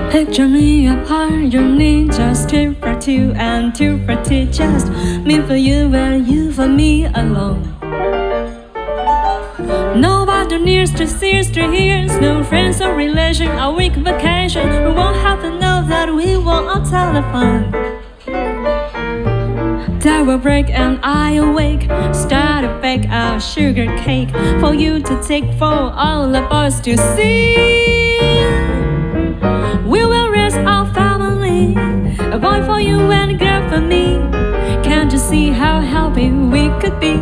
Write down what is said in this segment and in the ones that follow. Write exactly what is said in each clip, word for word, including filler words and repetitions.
Picture me apart, your need just two for two and two for two, just me for you and you for me alone. Nobody nears to sears to hears, no friends or relation, a week vacation. We won't have to know that we were on telephone. That will break and I awake, start to bake a sugar cake for you to take, for all of us to see. We will raise our family, a boy for you and a girl for me. Can't you see how happy we could be?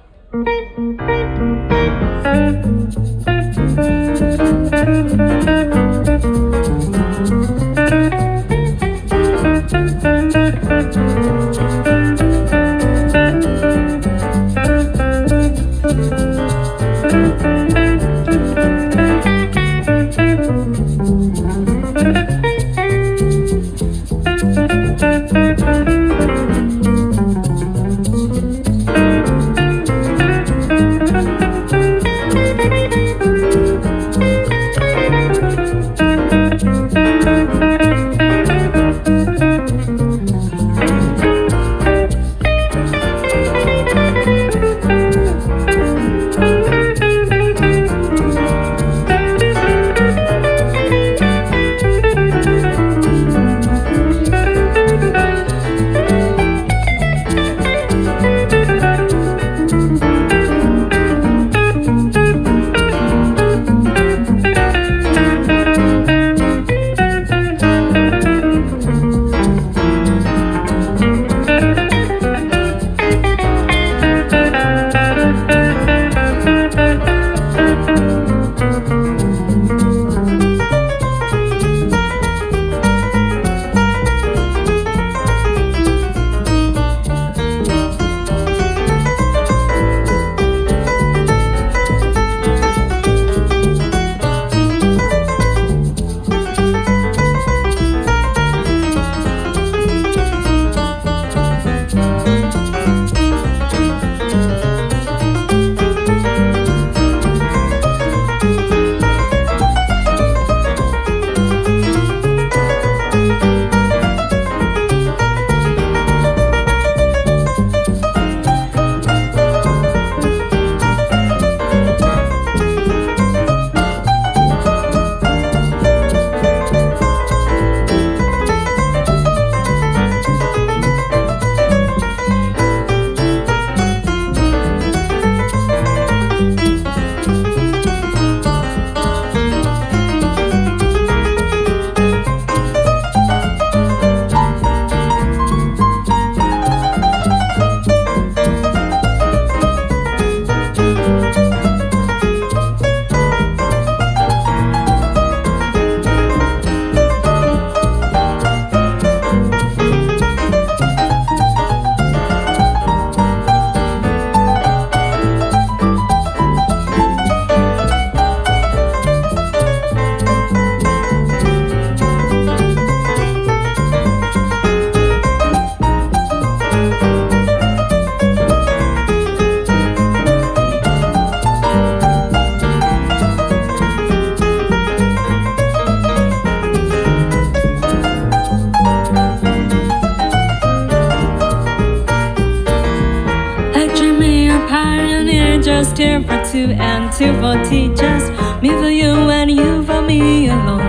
Just two for two and two for tea, just me for you and you for me alone.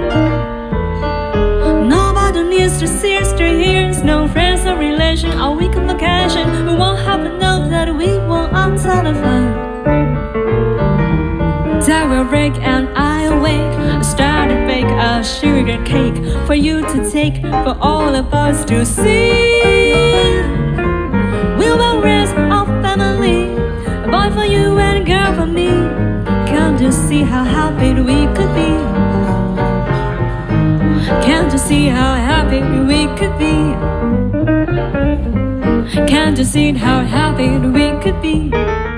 Nobody needs to see us to hears, no friends or relation, a week of vacation. We won't have to know that we were on telephone. That will break and I awake, start to bake a sugar cake for you to take, for all of us to see. We will raise our family, a boy for you and a girl for me. Can't you see how happy we could be? Can't you see how happy we could be? Can't you see how happy we could be?